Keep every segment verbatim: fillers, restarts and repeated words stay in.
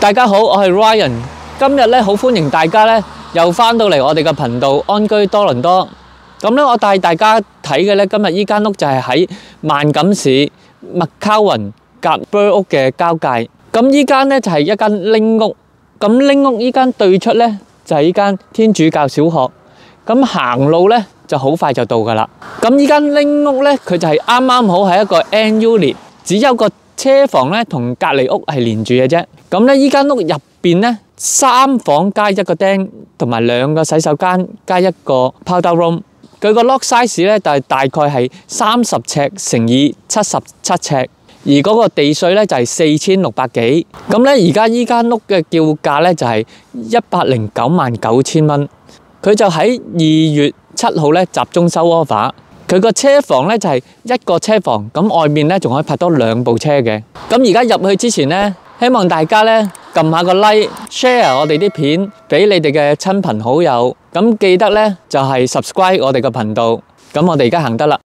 大家好，我係 Ryan。今日咧好歡迎大家咧又翻到嚟我哋嘅頻道安居多倫多。咁咧我帶大家睇嘅咧今日依間屋就係喺萬錦市麥考雲夾 Burr 屋嘅交界。咁依間咧就係一間拎屋。咁拎屋依間對出咧就係依間天主教小學。咁行路咧就好快就到噶啦。咁依間拎屋咧佢就係啱啱好係一個 N unit，只有個車房咧同隔離屋係連住嘅啫。咁咧依間屋入邊咧三房加一個廳，同埋兩個洗手間加一個 powder room。佢個 lot size 咧就係大概係三十尺乘以七十七尺，而嗰個地稅咧就係四千六百幾。咁咧而家依間屋嘅叫價咧就係一百零九萬九千蚊。佢就喺二月七號咧集中收 offer。佢個車房咧就係一個車房，咁外面咧仲可以泊多兩部車嘅。咁而家入去之前咧，希望大家咧撳下個 like、share 我哋啲片俾你哋嘅親朋好友。咁記得咧就係 subscribe 我哋嘅頻道。咁我哋而家行得啦。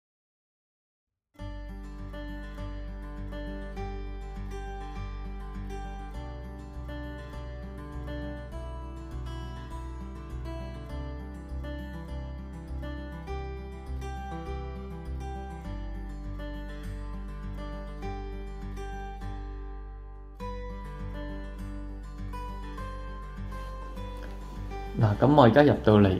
嗱，咁我而家入到嚟，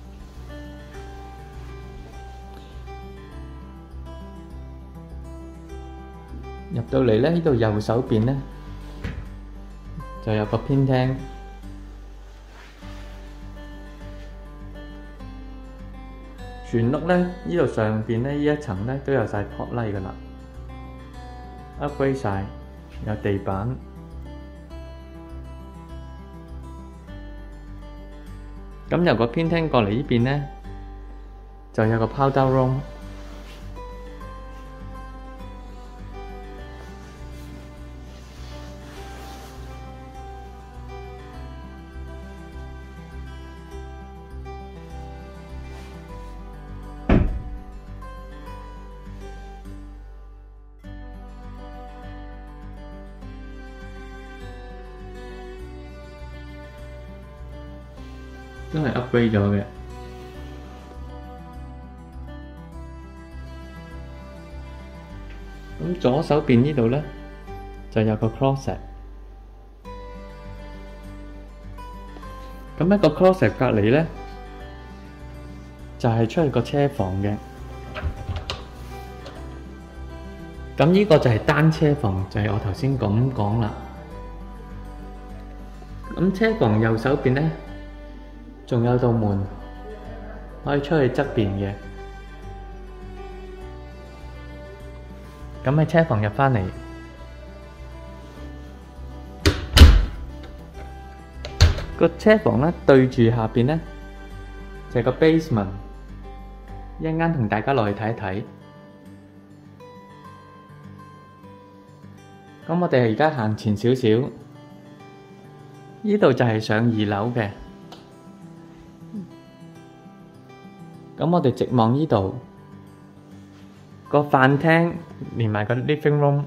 入到嚟咧，呢度右手邊咧就有個偏廳，全屋咧呢度上邊咧呢一層咧都有晒撲拉㗎啦 ，upgrade 晒，有地板。咁由個偏廳過嚟呢邊呢，就有個 powder room。都係 upgrade 咗嘅。咁左手邊呢度咧就有個 closet。咁一個 closet 隔離咧就係出去個車房嘅。咁呢個就係單車房，就係我頭先咁講啦。咁車房右手邊咧，仲有道門可以出去側邊嘅。咁喺車房入返嚟，個車房咧對住下邊咧就係個 basement， 一陣間同大家落去睇一睇。咁我哋而家行前少少，呢度就係上二樓嘅。咁我哋直望呢度個飯廳，連埋個 living room。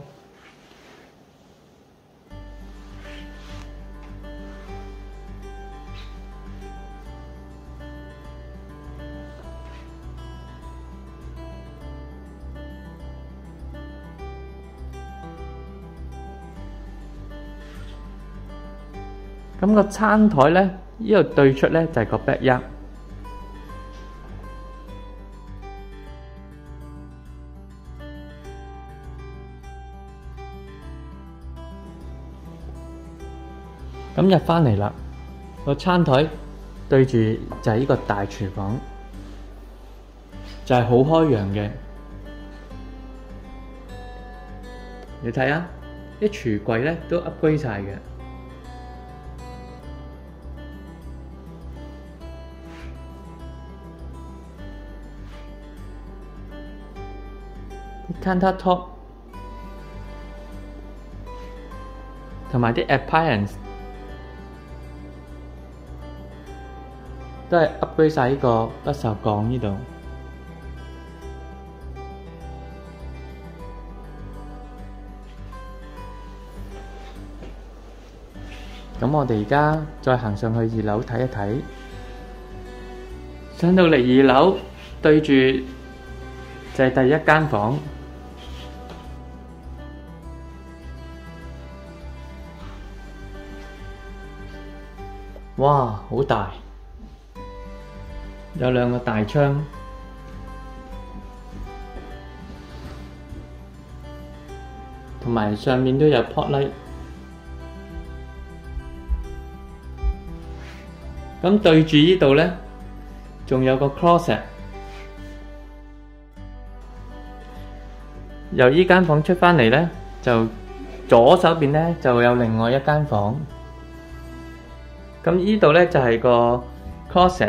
咁個餐台咧，呢度對出咧就係個 backyard。咁入返嚟啦，個餐台對住就係呢個大廚房，就係好開揚嘅。你睇下，啲櫥櫃咧都 upgrade 晒嘅。countertop 同埋啲 appliance 都係 upgrade 晒呢個不鏽鋼呢度。 咁我哋而家再行上去二樓睇一睇。上到嚟二樓，對住就係第一間房。哇，好大！有兩個大窗，同埋上面都有 pot light。咁對住呢度咧，仲有個 closet。由呢間房出返嚟咧，就左手邊咧就有另外一間房。咁呢度咧就係個 closet。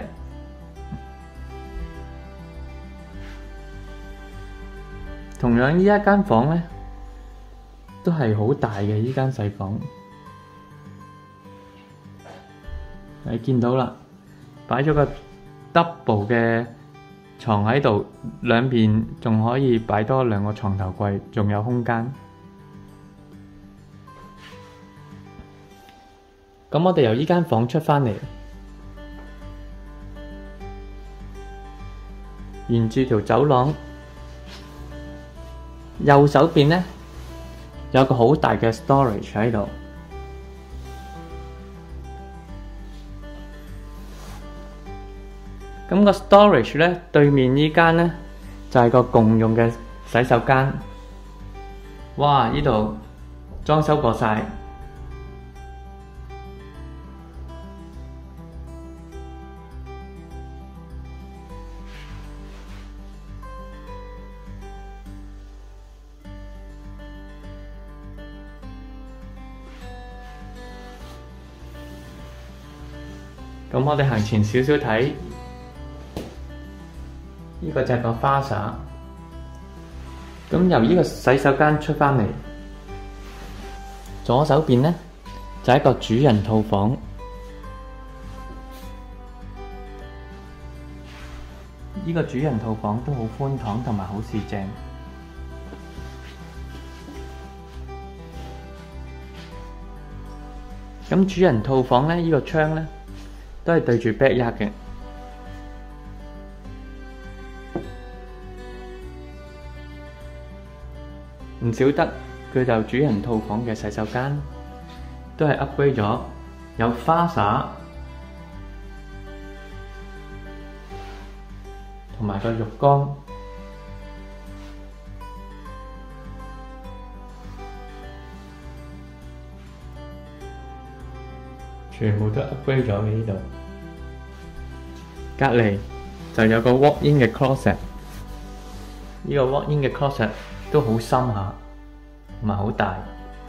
同樣呢一間房咧，都係好大嘅呢間細房。你見到啦，擺咗個 double 嘅床喺度，兩邊仲可以擺多兩個床頭櫃，仲有空間。咁我哋由呢間房出返嚟，沿住條走廊，右手邊呢有個好大嘅 storage 喺度。咁個 storage 呢，對面呢間呢就係個共用嘅洗手間。哇！呢度裝修過晒。咁我哋行前少少睇，呢個就係個花灑。咁由呢個洗手間出返嚟，左手邊呢就係一個主人套房。呢個主人套房都好寬敞同埋好四正。咁主人套房呢，呢個窗呢都係對住 backyard 嘅。唔少得佢就主人套房嘅洗手間都係 upgrade 咗，有花灑同埋個浴缸，全部都 upgrade 咗嘅呢度。隔離就有個 walk-in 嘅 closet， 呢個 walk-in 嘅 closet都好深下，同埋好大。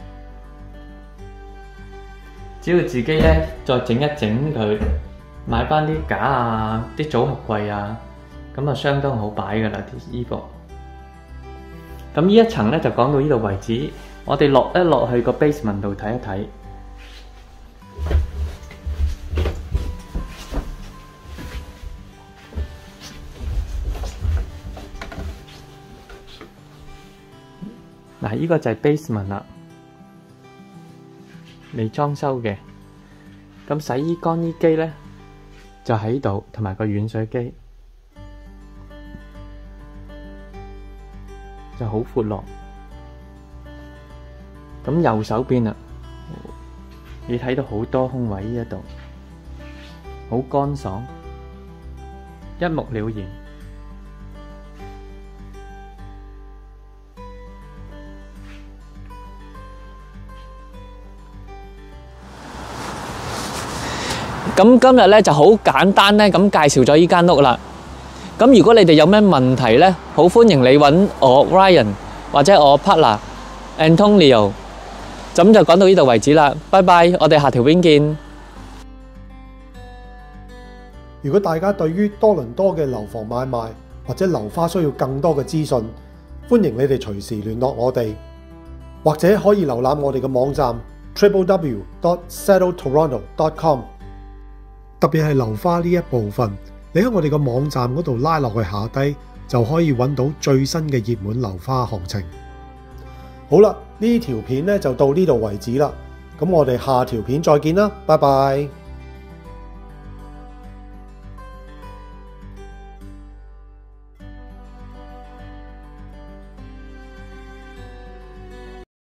只要自己咧再整一整佢，買翻啲架啊、啲組合櫃啊，咁就相當好擺噶啦啲衣服。咁呢一層咧就講到呢度為止，我哋落一落去個 basement 度睇一睇。嗱，呢個就係 basement 啦，未裝修嘅。咁洗衣乾衣機咧就喺度，同埋個軟水機就好闊落。咁右手邊啊，你睇到好多空位呢一度，好乾爽，一目了然。咁今日咧就好簡單咧咁介紹咗依間屋啦。咁如果你哋有咩問題咧，好歡迎你揾我 Ryan 或者我 partner Antonio。咁就講到呢度為止啦，拜拜，我哋下條片見。 如果大家對於多倫多嘅樓房買賣或者樓花需要更多嘅資訊，歡迎你哋隨時聯絡我哋，或者可以瀏覽我哋嘅網站 w w w dot settle toronto dot com。特別係樓花呢一部分，你喺我哋嘅網站嗰度拉落去下低，就可以揾到最新嘅熱門樓花行情。好啦，呢條片咧就到呢度為止啦。 咁我哋下條片再見啦，拜拜。